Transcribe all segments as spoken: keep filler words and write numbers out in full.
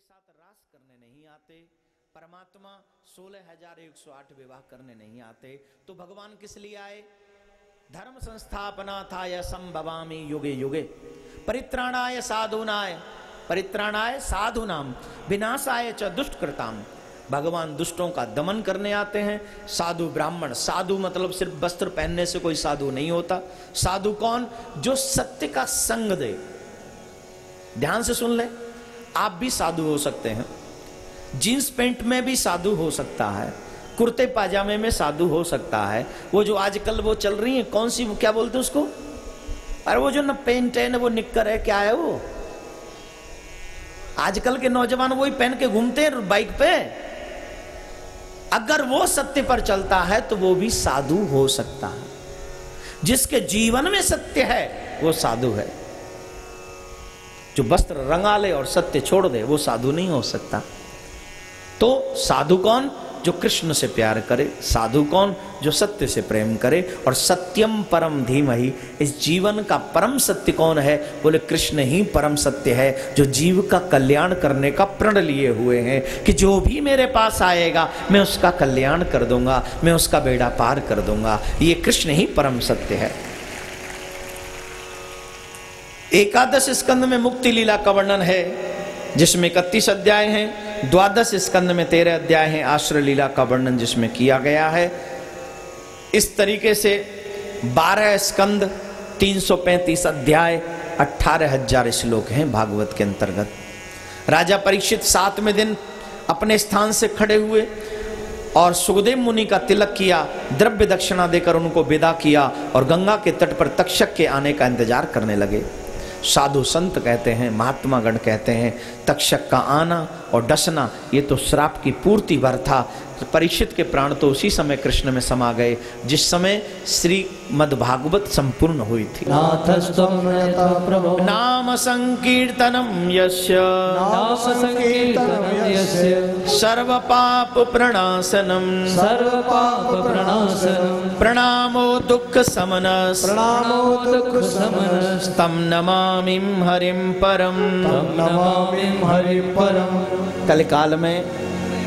साथ रास करने नहीं आते, परमात्मा सोलह हजार एक सौ आठ विवाह करने नहीं आते, तो भगवान किस लिए आए? धर्म संस्थापना था य संभवामि युगे युगे, परित्राणाय साधुनाय, परित्राणाय साधुनाम, विनाशाय च दुष्टकृताम। भगवान दुष्टों का दमन करने आते हैं। साधु ब्राह्मण, साधु मतलब सिर्फ वस्त्र पहनने से कोई साधु नहीं होता। साधु कौन? जो सत्य का संग दे। ध्यान से सुन ले, आप भी साधु हो सकते हैं, जींस पैंट में भी साधु हो सकता है, कुर्ते पाजामे में साधु हो सकता है। वो जो आजकल वो चल रही है, कौन सी, क्या बोलते हैं उसको, अरे वो जो न पेंट है न वो निक्कर है, क्या है वो, आजकल के नौजवान वही पहन के घूमते हैं बाइक पे। अगर वो सत्य पर चलता है तो वो भी साधु हो सकता है। जिसके जीवन में सत्य है वो साधु है। जो वस्त्र रंगा ले और सत्य छोड़ दे वो साधु नहीं हो सकता। तो साधु कौन? जो कृष्ण से प्यार करे। साधु कौन? जो सत्य से प्रेम करे। और सत्यम परम धीमहि, इस जीवन का परम सत्य कौन है? बोले कृष्ण ही परम सत्य है, जो जीव का कल्याण करने का प्रण लिए हुए हैं कि जो भी मेरे पास आएगा मैं उसका कल्याण कर दूंगा, मैं उसका बेड़ा पार कर दूंगा। ये कृष्ण ही परम सत्य है। एकादश स्कंद में मुक्ति लीला का वर्णन है, जिसमें इकतीस अध्याय हैं। द्वादश स्कंद में तेरह अध्याय हैं, आश्रय लीला का वर्णन जिसमें किया गया है। इस तरीके से बारह स्कंद, तीन सौ पैंतीस अध्याय, अठारह हजार श्लोक हैं भागवत के अंतर्गत। राजा परीक्षित सातवें दिन अपने स्थान से खड़े हुए और सुखदेव मुनि का तिलक किया, द्रव्य दक्षिणा देकर उनको विदा किया और गंगा के तट पर तक्षक के आने का इंतजार करने लगे। साधु संत कहते हैं, महात्मा गण कहते हैं, तक्षक का आना और डसना ये तो श्राप की पूर्ति भर था। परीक्षित के प्राण तो उसी समय कृष्ण में समा गए जिस समय श्रीमद् भागवत संपूर्ण हुई थी। नाम संकीर्तनम यस्य सर्व पाप प्रणाशनम प्रणामो दुख समनस तम नमामि हरिम परम। कलिकाल में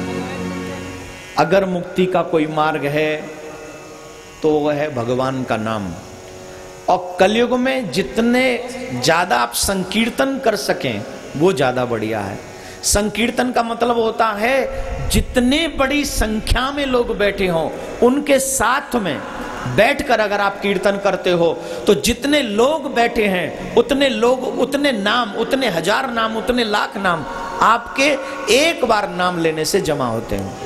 अगर मुक्ति का कोई मार्ग है तो वह है भगवान का नाम। और कलयुग में जितने ज्यादा आप संकीर्तन कर सकें वो ज्यादा बढ़िया है। संकीर्तन का मतलब होता है जितने बड़ी संख्या में लोग बैठे हों उनके साथ में बैठकर अगर आप कीर्तन करते हो तो जितने लोग बैठे हैं उतने लोग, उतने नाम, उतने हजार नाम, उतने लाख नाम आपके एक बार नाम लेने से जमा होते हैं।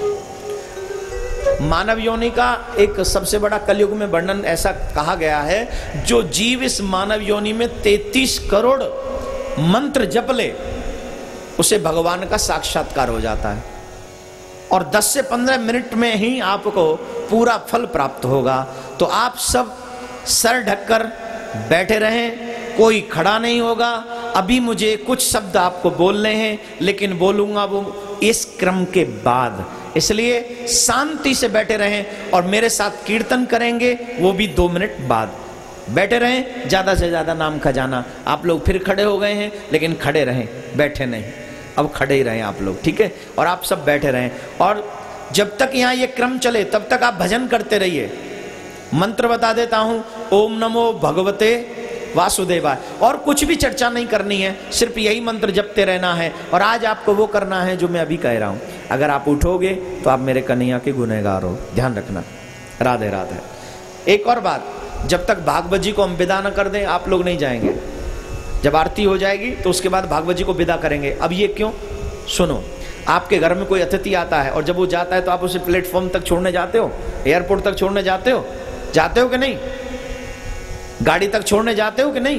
मानव योनि का एक सबसे बड़ा कलयुग में वर्णन ऐसा कहा गया है, जो जीव इस मानव योनि में तैंतीस करोड़ मंत्र जप ले उसे भगवान का साक्षात्कार हो जाता है और दस से पंद्रह मिनट में ही आपको पूरा फल प्राप्त होगा। तो आप सब सर ढककर बैठे रहें, कोई खड़ा नहीं होगा। अभी मुझे कुछ शब्द आपको बोलने हैं लेकिन बोलूंगा वो इस क्रम के बाद, इसलिए शांति से बैठे रहें और मेरे साथ कीर्तन करेंगे वो भी दो मिनट बाद। बैठे रहें, ज्यादा से ज्यादा नाम खजाना। आप लोग फिर खड़े हो गए हैं लेकिन खड़े रहें, बैठे नहीं, अब खड़े ही रहें आप लोग, ठीक है। और आप सब बैठे रहें और जब तक यहाँ ये क्रम चले तब तक आप भजन करते रहिए। मंत्र बता देता हूं, ओम नमो भगवते वासुदेवाय। और कुछ भी चर्चा नहीं करनी है, सिर्फ यही मंत्र जपते रहना है। और आज आपको वो करना है जो मैं अभी कह रहा हूं। अगर आप उठोगे तो आप मेरे कन्हैया के गुनहगार हो, ध्यान रखना। राधे राधे। एक और बात, जब तक भागवत जी को हम विदा न कर दें आप लोग नहीं जाएंगे। जब आरती हो जाएगी तो उसके बाद भागवत जी को विदा करेंगे। अब ये क्यों? सुनो, आपके घर में कोई अतिथि आता है और जब वो जाता है तो आप उसे प्लेटफॉर्म तक छोड़ने जाते हो, एयरपोर्ट तक छोड़ने जाते हो, जाते हो कि नहीं? गाड़ी तक छोड़ने जाते हो कि नहीं?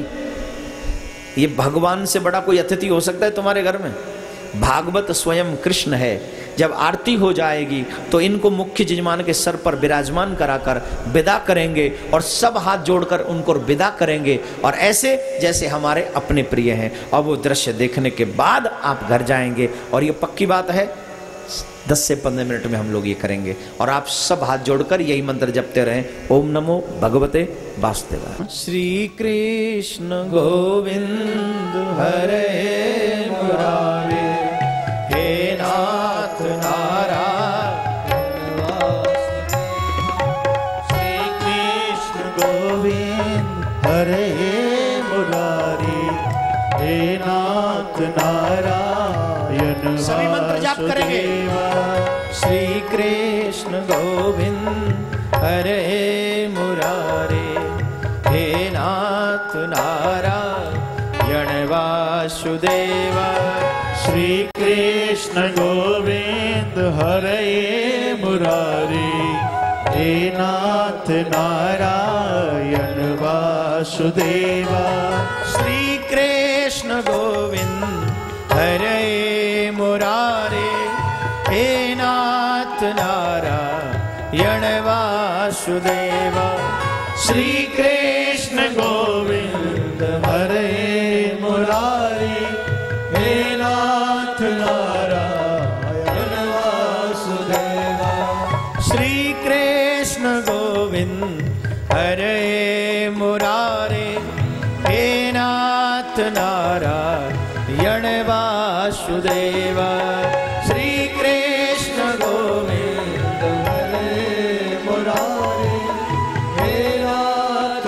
ये भगवान से बड़ा कोई अतिथि हो सकता है तुम्हारे घर में? भागवत स्वयं कृष्ण है। जब आरती हो जाएगी तो इनको मुख्य यजमान के सर पर विराजमान कराकर विदा करेंगे और सब हाथ जोड़कर उनको विदा करेंगे और ऐसे जैसे हमारे अपने प्रिय हैं। और वो दृश्य देखने के बाद आप घर जाएंगे। और ये पक्की बात है, दस से पंद्रह मिनट में हम लोग ये करेंगे और आप सब हाथ जोड़कर यही मंत्र जपते रहें, ओम नमो भगवते वासुदेवाय। श्री कृष्ण गोविंद हरे मुरारे, नारायण सभी मंत्र जाप करेंगे। श्री कृष्ण गोविंद हरे मुरारे, हे नाथ नारायण वासुदेवा। श्री कृष्ण गोविंद हरे मुरारी, हे नाथ नारायण वासुदेवा। श्री कृष्ण गोविंद हरे मुरारे, हे नाथ नारायण वासुदेवा। श्री कृष्ण गोविंद हरे मुरारी, हे नाथ नारायण वासुदेवा। श्री कृष्ण गोविंद हरे मुरारे, हे नाथ नारायण वासुदेवा। श्री कृष्ण गोविंद हरे मुरारे, हे नाथ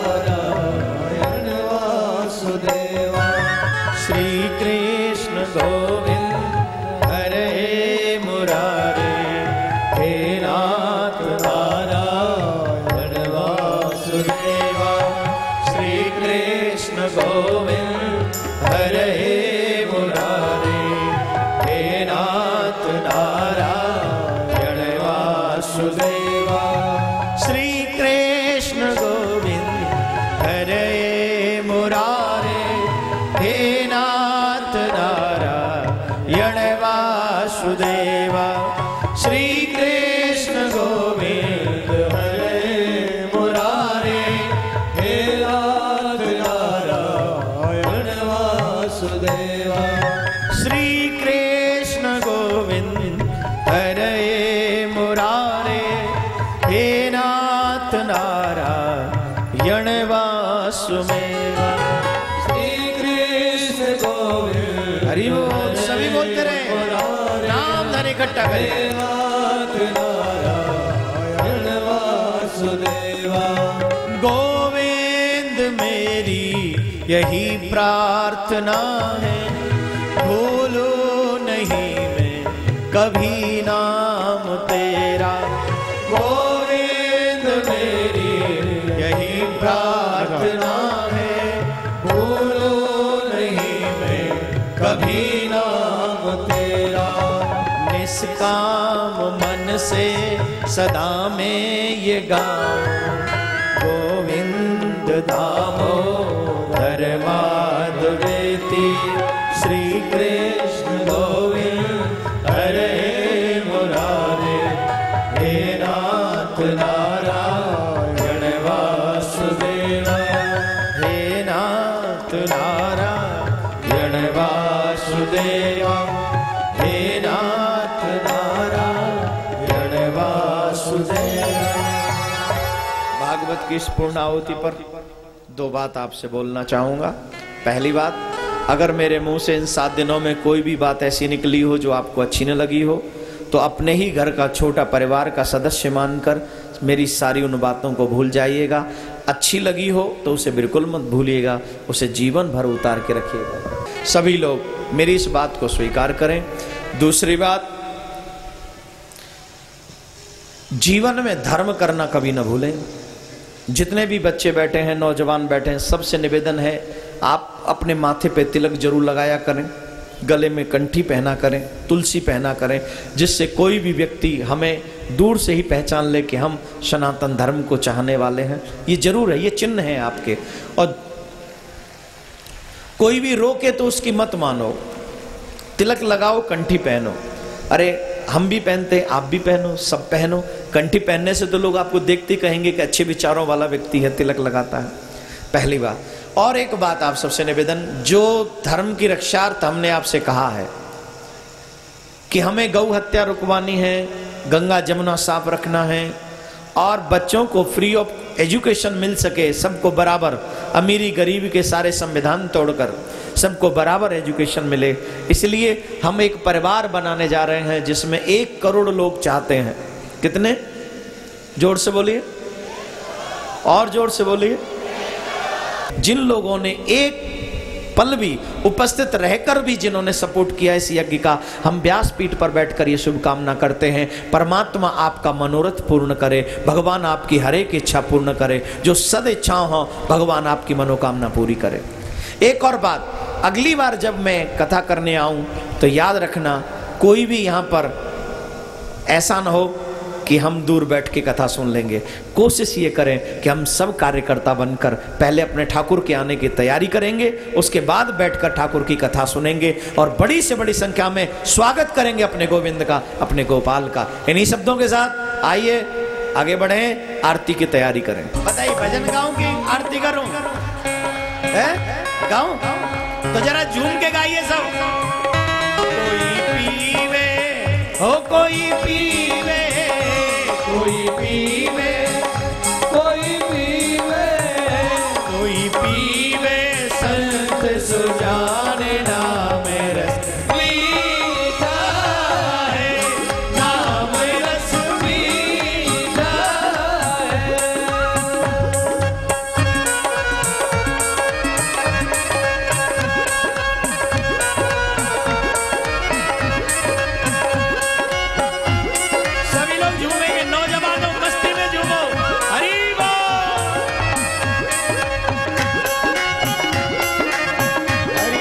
नारायण वासुदेवा। श्री कृष्ण गोविंद हरे मुरारे, हे नाथ नारायण वासुदेवा। श्री कृष्ण गोविंद हरे मुरारे, हे नाथ नारायण वासुदेवा। श्री कृष्ण गोविंद हरे मुरारे, हे नाथ नारायण वासुदेवा। श्री कृष्ण गोविंद हरे मुरारे, हे नाथ नारायण वासुदेवा। श्री कृष्ण गोविंद हरे मुरारे, हे नाथ नारायण वासुदेवा। श्री कृष्ण गोविंद हरि बोल। सभी बोलते रहे, नाम धन इकट्ठा करें। नारायण वासुदेवा। गोविंद मेरी यही प्रार्थना है, भूलो नहीं मैं कभी नाम तेरा। गोविंद मेरी यही प्रार्थना है, भूलो नहीं मैं कभी नाम तेरा। निष्काम मन से सदा में ये गाऊं, गोविंद दामोदर माधवेति। श्री कृष्ण गोविंद हरे मुरारे, हे नाथ नारायण वासुदेवा। हे नाथ नारायण वासुदेवा, हे नाथ नारायण वासुदेवा। भागवत की इस पूर्णाहुति पर दो बात आपसे बोलना चाहूंगा। पहली बात, अगर मेरे मुंह से इन सात दिनों में कोई भी बात ऐसी निकली हो जो आपको अच्छी न लगी हो, तो अपने ही घर का छोटा परिवार का सदस्य मानकर मेरी सारी उन बातों को भूल जाइएगा। अच्छी लगी हो तो उसे बिल्कुल मत भूलिएगा, उसे जीवन भर उतार के रखिएगा। सभी लोग मेरी इस बात को स्वीकार करें। दूसरी बात, जीवन में धर्म करना कभी न भूलें। जितने भी बच्चे बैठे हैं, नौजवान बैठे हैं, सबसे निवेदन है आप अपने माथे पे तिलक जरूर लगाया करें, गले में कंठी पहना करें, तुलसी पहना करें, जिससे कोई भी व्यक्ति हमें दूर से ही पहचान ले कि हम सनातन धर्म को चाहने वाले हैं। ये जरूर है, ये चिन्ह है आपके। और कोई भी रोके तो उसकी मत मानो, तिलक लगाओ, कंठी पहनो। अरे हम भी पहनते, आप भी पहनो, सब पहनो। कंठी पहनने से तो लोग आपको देखते कहेंगे कि अच्छे विचारों वाला व्यक्ति है, तिलक लगाता है। पहली बात। और एक बात आप सबसे निवेदन, जो धर्म की रक्षार्थ हमने आपसे कहा है कि हमें गौ हत्या रुकवानी है, गंगा जमुना साफ रखना है, और बच्चों को फ्री ऑफ एजुकेशन मिल सके, सबको बराबर, अमीरी गरीबी के सारे संविधान तोड़कर सबको बराबर एजुकेशन मिले, इसलिए हम एक परिवार बनाने जा रहे हैं जिसमें एक करोड़ लोग चाहते हैं। कितने? जोर से बोलिए, और जोर से बोलिए। जिन लोगों ने एक पल भी उपस्थित रहकर भी जिन्होंने सपोर्ट किया इस यज्ञ का, हम व्यासपीठ पर बैठकर ये शुभकामना करते हैं। परमात्मा आपका मनोरथ पूर्ण करे, भगवान आपकी हर एक इच्छा पूर्ण करे, जो सद इच्छाओं हो भगवान आपकी मनोकामना पूरी करे। एक और बात, अगली बार जब मैं कथा करने आऊं तो याद रखना, कोई भी यहां पर ऐसा ना हो कि हम दूर बैठ के कथा सुन लेंगे। कोशिश ये करें कि हम सब कार्यकर्ता बनकर पहले अपने ठाकुर के आने की तैयारी करेंगे, उसके बाद बैठकर ठाकुर की कथा सुनेंगे और बड़ी से बड़ी संख्या में स्वागत करेंगे अपने गोविंद का, अपने गोपाल का। इन्हीं शब्दों के साथ आइए आगे बढ़ें, आरती की तैयारी करें। बताइए, भजन गाऊं कि आरती करूं? गाऊं? तो जरा झूम के गाइए सब। कोई पीवे हो कोई पीवे, कोई पीवे, कोई पीवे, कोई पीवे संत सुजाने नाम रस मीठा है, नाम रस मीठा है। सभी लोग झूमेंगे, नौजवानों मस्ती में झूमो। हरि बोल, हरि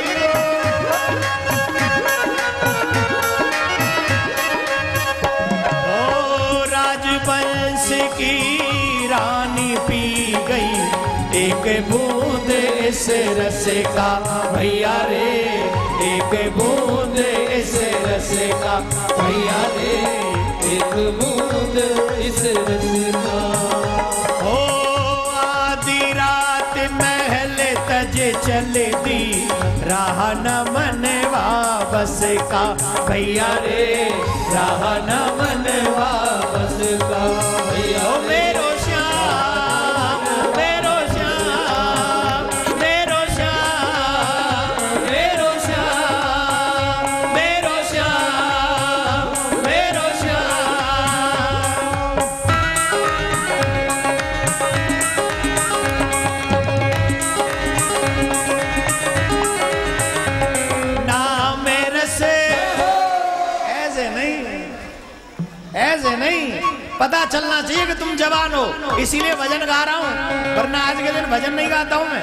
बोल। ओ राजवंश की रानी पी गई एक बूंद इस रस का, भैया रे एक बूंद इस रस का, भैया रे एक बूंद इस रस का। ओ आधी रात महल तज चल दी, राह न मनवा बस का, भैया रे राह न मनवा बस का, भैया ओ मेरो श्याम, मेरो श्याम, मेरो श्याम, मेरो श्याम, मेरो श्याम, मेरो श्याम। नाम रस ऐसे नहीं, ऐसे नहीं, पता चलना चाहिए कि तुम जवान हो, इसीलिए भजन गा रहा हूं, वरना आज के दिन भजन नहीं गाता हूं मैं।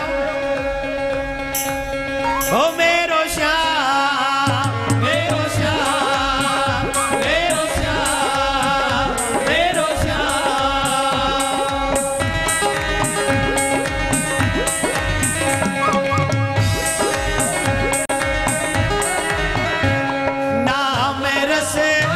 ओ मेरो श्याम, मेरो श्याम, मेरो श्याम, मेरो श्याम। नाम रस,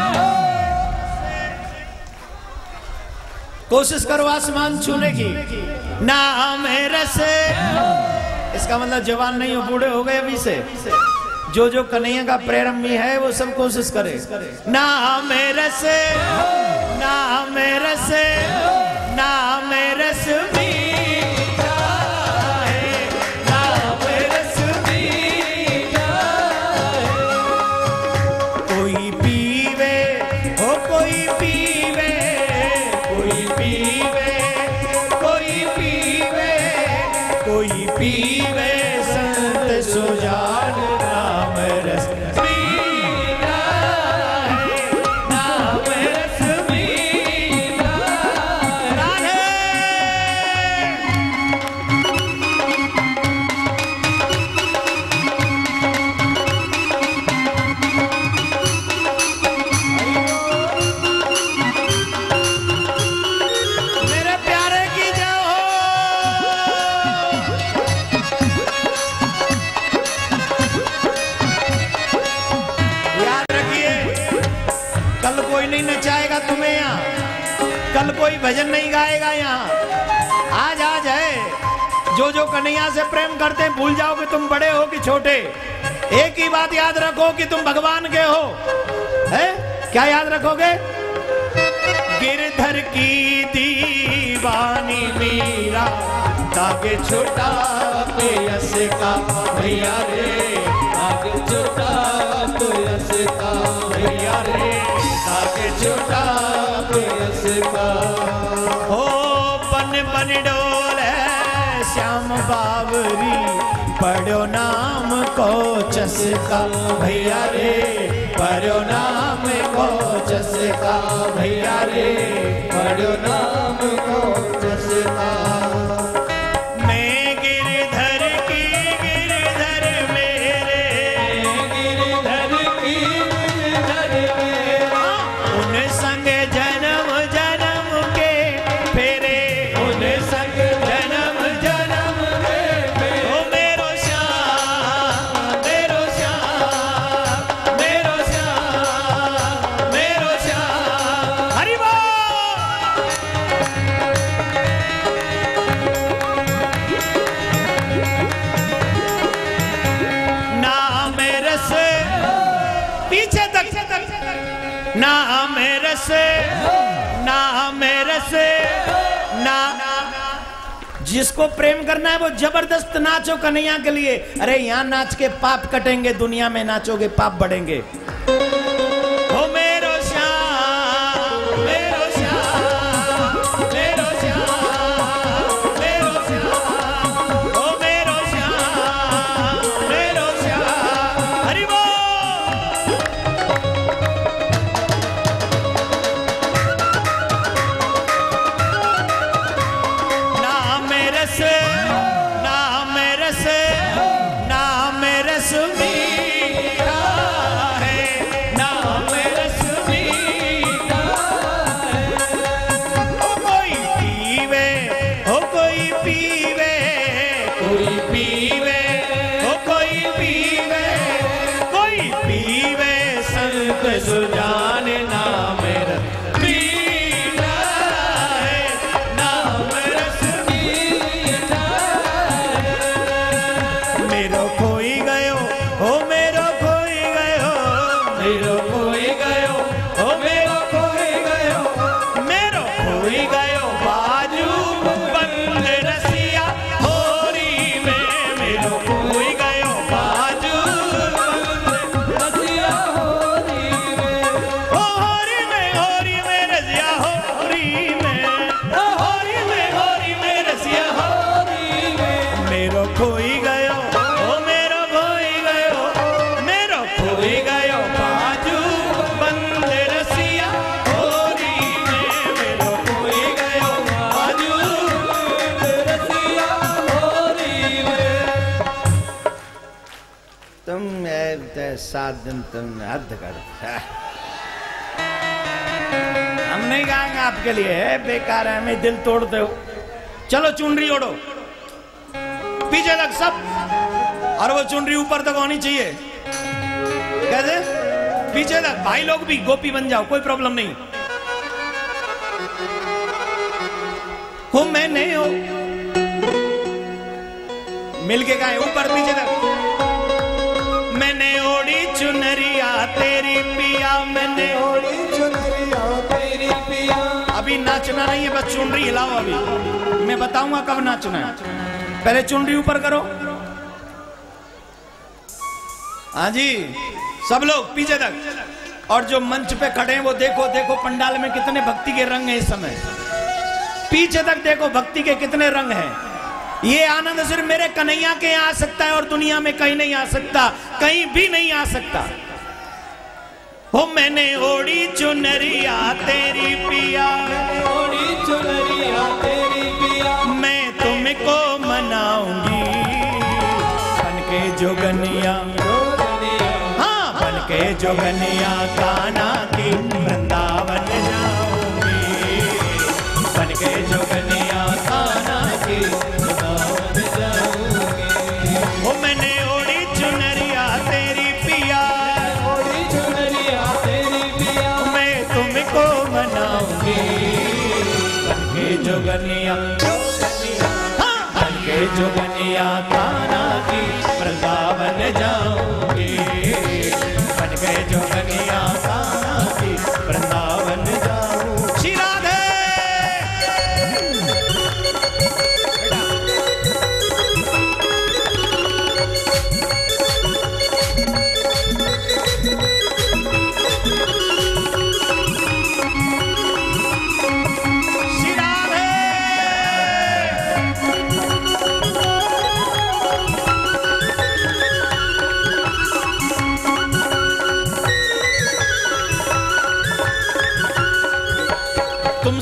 कोशिश करो आसमान छूने की। नाम रस, इसका मतलब जवान नहीं हो, बूढ़े हो गए अभी से। जो जो कन्हैया का प्रेमी है वो सब कोशिश करे। नाम रस, नाम रस, नाम रस मीठा है, नाम रस मीठा है। कोई पीवे हो कोई पीवे, कोई पीवे, कोई पीवे, कोई पीवे संत सुजान नाम रस मीठा है, नाम रस मीठा। राधे मेरे प्यारे की जय हो। याद रखिए, कल कोई नहीं नचाएगा तुम्हें यहाँ, कल कोई भजन नहीं गाएगा यहाँ। आज आज है, जो जो कन्हैया से प्रेम करते हैं भूल जाओ कि तुम बड़े हो कि छोटे। एक ही बात याद रखो कि तुम भगवान के हो। है क्या याद रखोगे? गिरधर की दीवानी मीरा, ताके छोटा पे यस का, भैया रे ताके छोटा पे यस का, भैया रे ताके छोटा पे यस का। हो बन बन डोल श्याम बावरी, पढ़ो नाम को चसका भैया रे, पढ़ो नाम को चसका भैया रे, पढ़ो नाम को चसका। मैं गिरधर की गिरधर मेरे, गिरधर की गिरधर मेरा, उन संग जन्म जन्म के फेरे, उन संग जन्म जन्म के फेरे। ओ मेरो श्याम मेरो श्याम मेरो श्याम मेरो श्याम। हरि बोल। नाम रस पीछे तक, नाम रस नाम रस ना, जिसको प्रेम करना है वो जबरदस्त नाचो कन्हैया के लिए। अरे यहाँ नाच के पाप कटेंगे, दुनिया में नाचोगे पाप बढ़ेंगे। ओ मेरो श्याम मेरो श्याम मेरो श्याम मेरो श्याम, ओ मेरो श्याम मेरो श्याम। हरि बोल। नाम रस नाम रस नाम रस मीठा है, नाम रस मीठा है। ओ कोई पीवे ओ कोई पीवे कोई पीवे ओ कोई पीवे कोई पीवे संत सुजान, नाम रस मीठा है, नाम रस मीठा मेरो खोई गयो ओ मेरो खोई गयो, मेरो खोई गयो, ओ मेरो खोई गयो, मेरो खोई गयो बाजू बंद रसिया होरी में, मेरो खोई गयो बाजू रसिया होरी में, ओ होरी में होरी में रसिया होरी में, ओ होरी में होरी में रसिया होरी में। मेरो खोई गयो ओ मेरो खोई गयो, मेरो खोई गयो बाजू बंद रसिया होरी में, मेरो खोई गयो बाजू। रसिया होरी में। तुम सात दिन तुम हद कर, हम नहीं गाएंगे आपके लिए, है बेकार है, हमें दिल तोड़ते हो। चलो चुनरी ओढ़ो पीछे तक सब, और वो चुनरी ऊपर तक होनी चाहिए। कैसे? पीछे तक। भाई लोग भी गोपी बन जाओ, कोई प्रॉब्लम नहीं। हो मैंने हो मिलके गाए ऊपर पीछे तक। मैंने ओढ़ी चुनरिया तेरी पिया, मैंने ओढ़ी चुनरिया तेरी पिया। अभी नाचना नहीं है, बस चुनरी हिलाओ। अभी मैं बताऊंगा कब नाचना है, पहले चुनरी ऊपर करो। हाँ जी, सब लोग पीछे तक। और जो मंच पे खड़े हैं वो देखो देखो पंडाल में कितने भक्ति के रंग हैं इस समय। पीछे तक देखो भक्ति के कितने रंग हैं। ये आनंद सिर्फ मेरे कन्हैया के यहाँ आ सकता है और दुनिया में कहीं नहीं आ सकता, कहीं भी नहीं आ सकता। हो मैंने ओढ़ी चुनरिया तेरी पिया, ओढ़ी चुनरिया तेरी पिया। मैं तुमको मनाऊंगी बनके जोगनिया, हाँ बनके जोगनिया कान्हा की वृंदावन जाऊंगी, बनके जोगनिया कान्हा की वृंदावन जाऊंगी। वो मैंने ओढ़ी चुनरिया तेरी पिया, ओढ़ी चुनरिया तेरी पिया। मैं तुमको मनाऊंगी बनके जोगनिया, हाँ बनके जोगनिया कान्हा की वृंदावन जाऊंगी, बनके जोगनिया कान्हा की वृंदावन जाऊंगी। श्री राधे।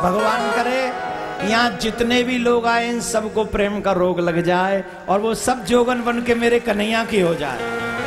भगवान करे यहाँ जितने भी लोग आए इन सबको प्रेम का रोग लग जाए और वो सब जोगन बन के मेरे कन्हैया की हो जाए।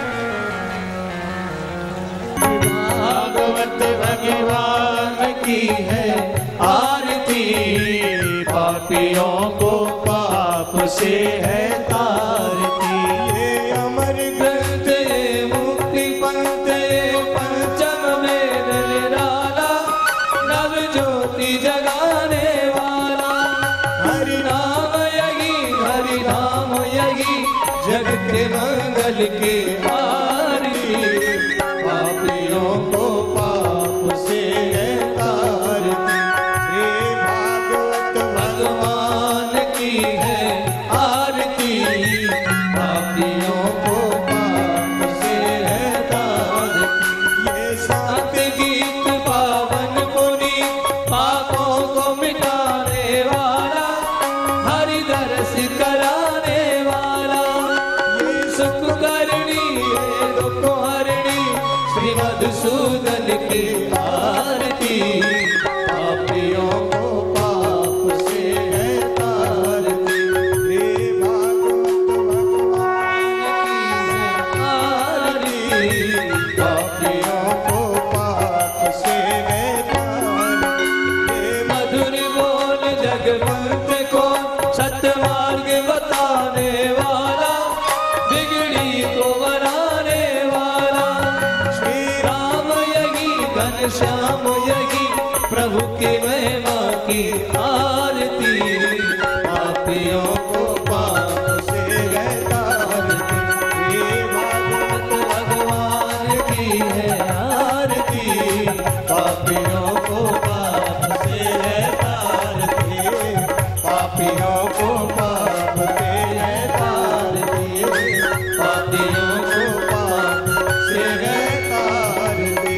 भागवत भगवान की है आरती, पापियों को पाप से है तारती। ये अमर ग्रंथ ये मुक्ति पंथ ये पंचम में निराला, नव ज्योति जगाने वाला। हरि नाम यही हरि नाम यही जग के मंगल की आरती, पापियों को पाप से है तारती। हे भागवत भगवान की है आरती, पापियों को पाप से है तारती। ये सात गीत पावन पुनि पापों को मिटाने वाला, हरि दर्श कराने वाला। ये सुख करणी ये दुख हरणी, श्री मधुसूदन की आरती, पापियों को पाप से है तारती। हे भागवत भगवान की है आरती, पापियों को पाप से है तारती। हे मधुर बोल जगवंत को सतमार्ग बताने वाला, बिगड़ी को बनाने वाला। श्री राम यही घनश्याम यही प्रभु की महिमा की आरती, पापियों को पाप से है तारती। हे भागवत भगवान की है आरती, पापियों को पाप से है तारती, पापियों को पाप से है तारती, पापियों को पाप से है तारती।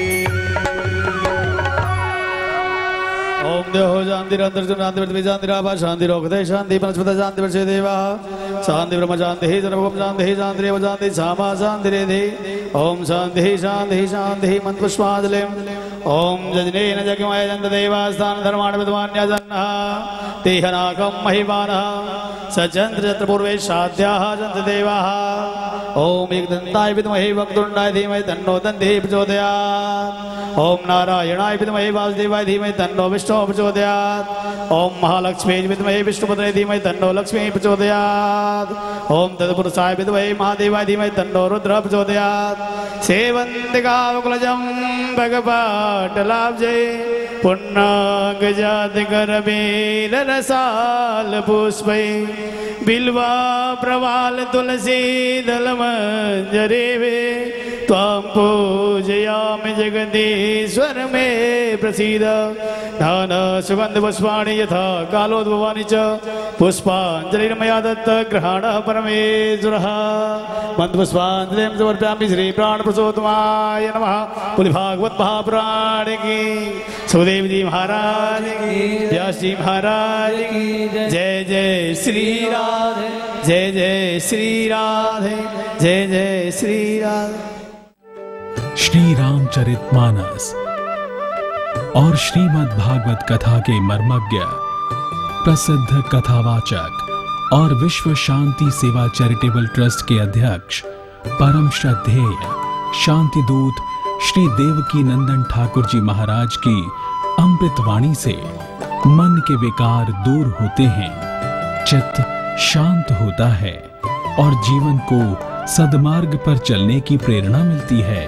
ओम देहो शांति अंतर शांति पृथ्वी शांति राभा शांति रोगते शांति वनस्पति शांति वर्षे देवा शांति ब्रह्म शांति ही सर्वभूम शांति ही शांति रेव शांति सामा शांति रेधि। ओम शांति ही शांति ही शांति ही मंत्र पुष्पांजलिम। ओम जजनेन जगमय जंत देवास्थान धर्माण विद्वान्य जन्नः तेहनाकं महिमानः सचंद्र चत्र पूर्वे साध्याः जंत देवाः। ओम एकदंताय विद्महे वक्रतुंडाय धीमहि तन्नो दन्तिः प्रचोदयात्। ओम नारायणाय विद्महे वासुदेवाय धीमहि तन्नो विष्णुः प्रचोदयात्। ओम महालक्ष्मीयै विद्महे विष्णुपत्न्यै धीमहि तन्नो लक्ष्मीः प्रचोदयात्। ओम तत्पुरुषाय विद्महे महादेवाय धीमहि तन्नो रुद्रः प्रचोदयात्। सेवन्तिकावकुलजं भगवाटलाब्जे पुण्णांग जात करबेल रसाल पुष्पै बिल्वा प्रवाल तुलसी दल मंजरे वे त्वां पूजयामि जगदीश्वर मे प्रसीद। नाना सुगंध पुष्पाणि यथा कालोद्भवानि च पुष्पाञ्जलिर्मया दत्त ग्रहणः परमेश्वरः। मंत्र पुष्पाञ्जलिं समर्पयामि श्री प्राण पुरुषोत्तमाय नमः। बोले भागवत महापुराण की, सुखदेव जी महाराज की, व्यास जी महाराज की जय। जय श्री राधे, जय जय श्री राधे, जय जय श्री राधे। श्री रामचरितमानस और श्रीमद् भागवत कथा के मर्मज्ञ, प्रसिद्ध कथावाचक और विश्व शांति सेवा चैरिटेबल ट्रस्ट के अध्यक्ष परम श्रद्धेय शांति दूत श्री देवकी नंदन ठाकुर जी महाराज की अमृत वाणी से मन के विकार दूर होते हैं, चित्त शांत होता है और जीवन को सद्मार्ग पर चलने की प्रेरणा मिलती है।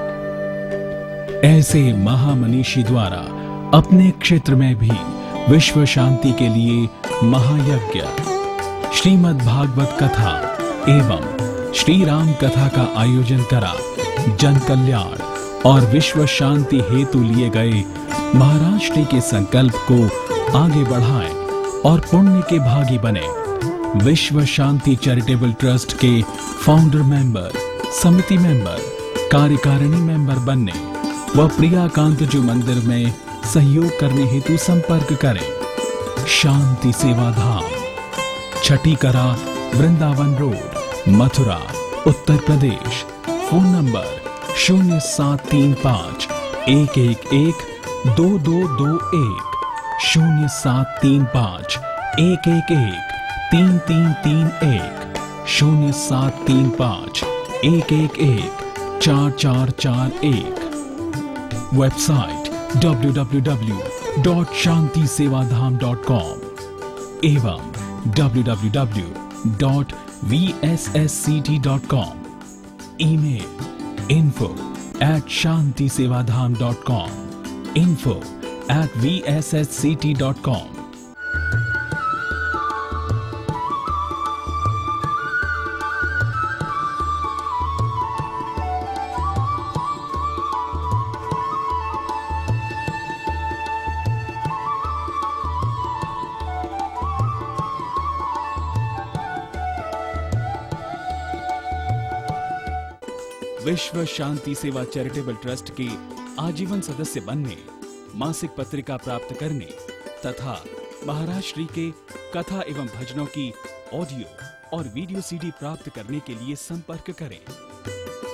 ऐसे महामनीषी द्वारा अपने क्षेत्र में भी विश्व शांति के लिए महायज्ञ, श्रीमद् भागवत कथा एवं श्री राम कथा का आयोजन करा जन कल्याण और विश्व शांति हेतु लिए गए महाराष्ट्र के संकल्प को आगे बढ़ाएं और पुण्य के भागी बने। विश्व शांति चैरिटेबल ट्रस्ट के फाउंडर मेंबर, समिति मेंबर, कार्यकारिणी मेंबर बनने व प्रियाकांत जी मंदिर में सहयोग करने हेतु संपर्क करें। शांति सेवा Dham, Chhatikara, Vrindavan road, Mathura, Uttar Pradesh. Phone number शून्य सात तीन पाँच एक एक एक दो दो दो एक शून्य सात तीन पाँच एक एक एक तीन तीन तीन एक, शून्य सात तीन पाँच एक एक एक चार चार चार एक। Website W W W dot Shanti Sevadham dot com एवं W W W dot V S S C T dot com. Email info at Shanti Sevadham dot com, info at V S S C T dot com. Vishwa Shanti सेवा charitable trust के आजीवन सदस्य बनने, मासिक पत्रिका प्राप्त करने तथा महाराज श्री के कथा एवं भजनों की ऑडियो और वीडियो सीडी प्राप्त करने के लिए संपर्क करें।